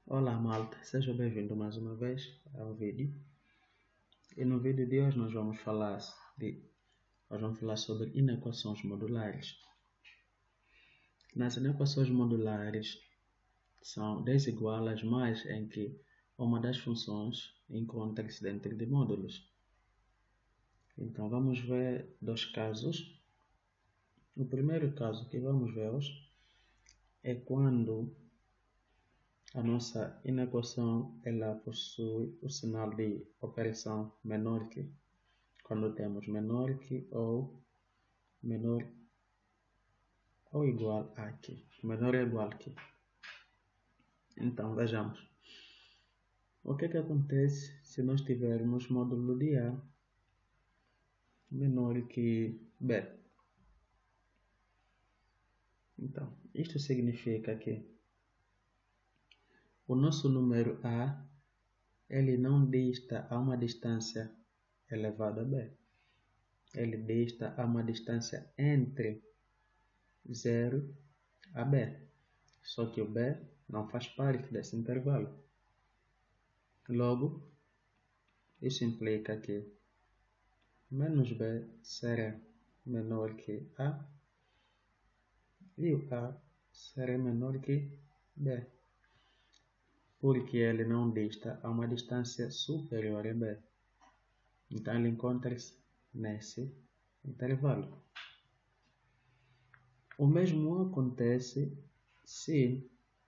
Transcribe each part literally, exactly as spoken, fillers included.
Olá malta, seja bem-vindo mais uma vez ao vídeo. E no vídeo de hoje nós vamos falar, de, nós vamos falar sobre inequações modulares. Nas inequações modulares são desiguais, mas em que uma das funções encontra-se dentro de módulos. Então vamos ver dois casos. O primeiro caso que vamos ver hoje é quando a nossa inequação ela possui o sinal de operação menor que, quando temos menor que ou menor ou igual a que, menor ou igual que. Então vejamos. O que que acontece se nós tivermos módulo de A menor que B? Então, isto significa que o nosso número A ele não dista a uma distância elevada a B. Ele dista a uma distância entre zero a B. Só que o B não faz parte desse intervalo. Logo, isso implica que menos B será menor que A e o A será menor que B, porque ele não dista a uma distância superior a B. Então ele encontra-se nesse intervalo. O mesmo acontece se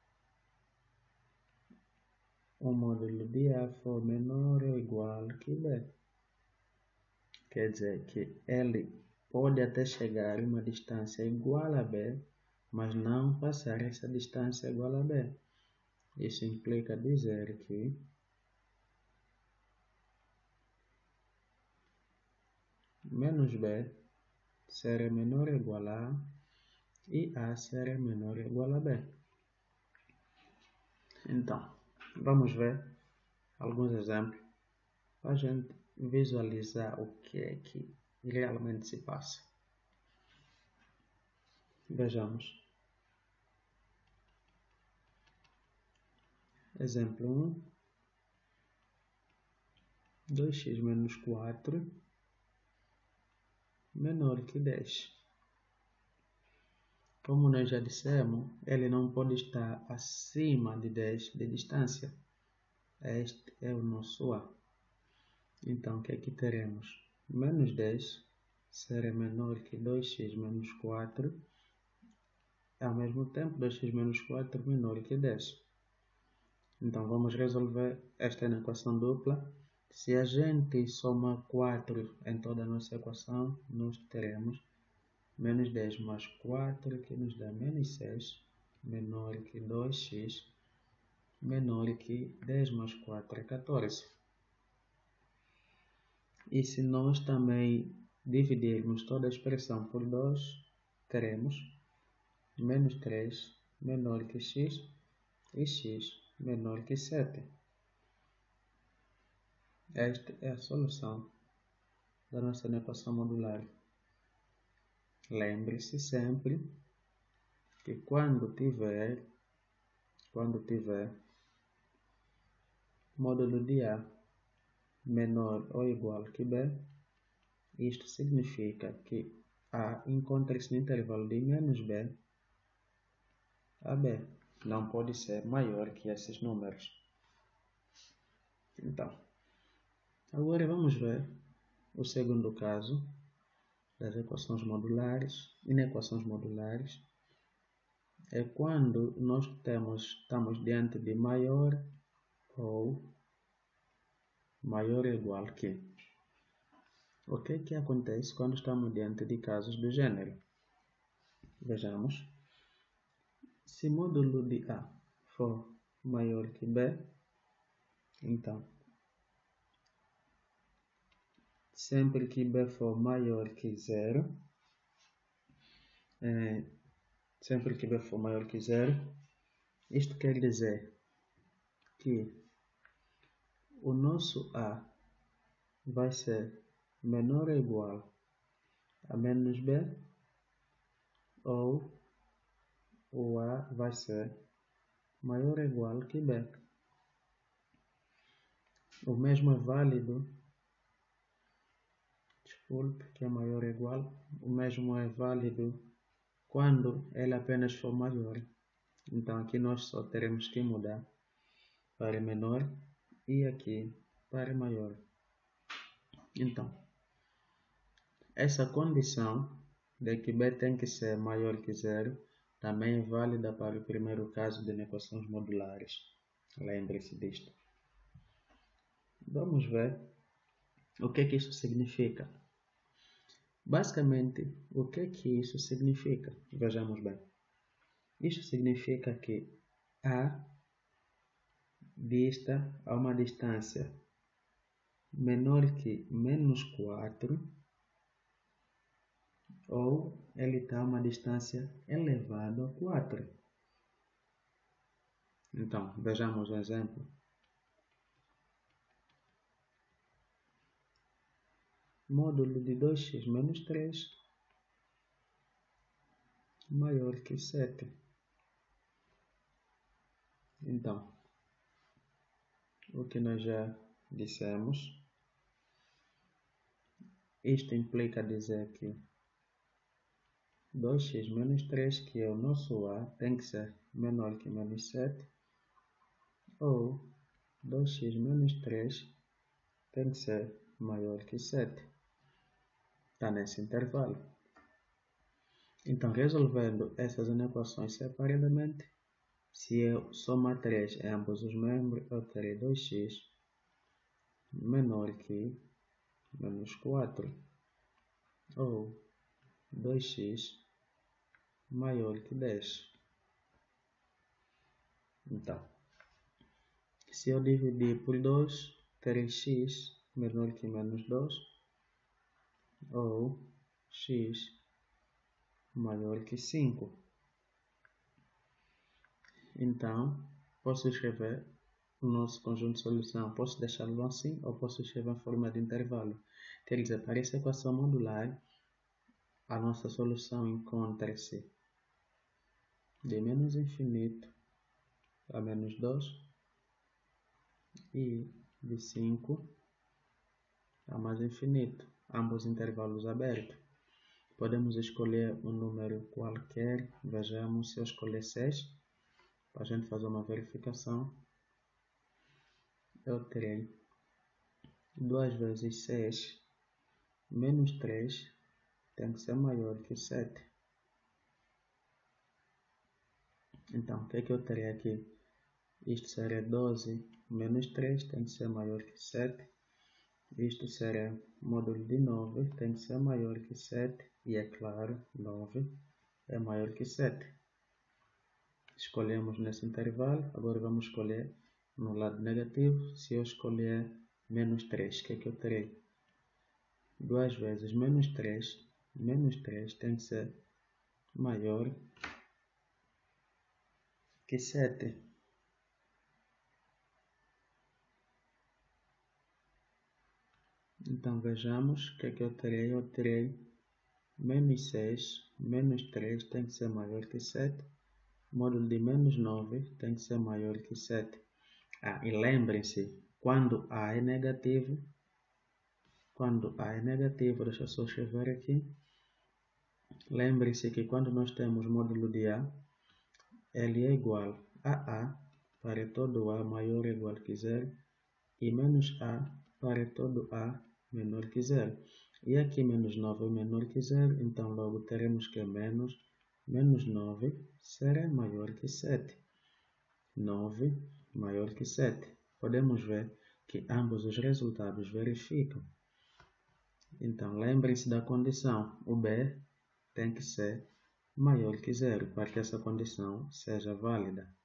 o módulo de A for menor ou igual que B. Quer dizer que ele pode até chegar a uma distância igual a B, mas não passar essa distância igual a B. Isso implica dizer que menos B será menor ou igual a A e A será menor ou igual a B. Então, vamos ver alguns exemplos para a gente visualizar o que é que realmente se passa. Vejamos. Exemplo um. dois x menos quatro menor que dez. Como nós já dissemos, ele não pode estar acima de dez de distância. Este é o nosso A. Então, o que é que teremos? Menos dez será menor que dois x menos quatro. Ao mesmo tempo, dois x menos quatro menor que dez. Então, vamos resolver esta equação dupla. Se a gente somar quatro em toda a nossa equação, nós teremos menos dez mais quatro, que nos dá menos seis, menor que dois x, menor que dez mais quatro é quatorze. E se nós também dividirmos toda a expressão por dois, teremos menos três menor que x e x menor que sete. Esta é a solução da nossa equação modular. Lembre-se sempre que quando tiver, quando tiver módulo de A menor ou igual que B, isto significa que A encontra-se no intervalo de menos B a B. Não pode ser maior que esses números. Então, agora vamos ver o segundo caso das equações modulares. Inequações modulares é quando nós temos, estamos diante de maior ou maior ou igual que. O que que acontece quando estamos diante de casos do gênero? Vejamos. Se módulo de A for maior que B, então, sempre que B for maior que zero, é, sempre que B for maior que zero, isto quer dizer que o nosso A vai ser menor ou igual a menos B, ou o A vai ser maior ou igual que B. O mesmo é válido, desculpe, que é maior ou igual, o mesmo é válido quando ele apenas for maior. Então aqui nós só teremos que mudar para menor e aqui para maior. Então, essa condição de que b tem que ser maior que zero também é válida para o primeiro caso de inequações modulares. Lembre-se disto. Vamos ver o que que isso significa. Basicamente, o que que isso significa? Vejamos bem. Isso significa que A dista a uma distância menor que menos quatro, ou ele está a uma distância elevada a quatro. Então, vejamos o exemplo. Módulo de dois x menos três maior que sete. Então, o que nós já dissemos, isto implica dizer que dois x menos três, que é o nosso A, tem que ser menor que menos sete, ou dois x menos três tem que ser maior que sete. Está nesse intervalo. Então, resolvendo essas inequações separadamente, se eu somar três em ambos os membros, eu terei dois x menor que menos quatro, ou dois x maior que dez. Então, se eu dividir por dois, terei x menor que menos dois, ou x maior que cinco. Então, posso escrever o nosso conjunto de solução. Posso deixá-lo assim ou posso escrever em forma de intervalo. Quer dizer, para essa equação modular, a nossa solução encontra-se de menos infinito a menos dois e de cinco a mais infinito, ambos intervalos abertos. Podemos escolher um número qualquer. Vejamos, se eu escolher seis, para a gente fazer uma verificação, eu terei duas vezes seis menos três tem que ser maior que sete. Então, o que é que eu terei aqui? Isto será doze menos três tem que ser maior que sete. Isto será módulo de nove, tem que ser maior que sete. E é claro, nove é maior que sete. Escolhemos nesse intervalo. Agora vamos escolher no lado negativo. Se eu escolher menos três, o que é que eu terei? duas vezes menos três, menos três tem que ser maior que sete. Então vejamos o que é que eu terei. Eu terei menos seis, menos três tem que ser maior que sete. Módulo de menos nove tem que ser maior que sete. Ah, e lembrem-se, quando A é negativo, quando A é negativo, deixa eu só escrever aqui. Lembrem-se que quando nós temos módulo de A, ele é igual a A para todo A maior ou igual que zero e menos A para todo A menor que zero. E aqui menos nove é menor que zero, então logo teremos que menos, menos nove será maior que sete. nove maior que sete. Podemos ver que ambos os resultados verificam. Então, lembrem-se da condição. O B tem que ser maior que zero para que essa condição seja válida.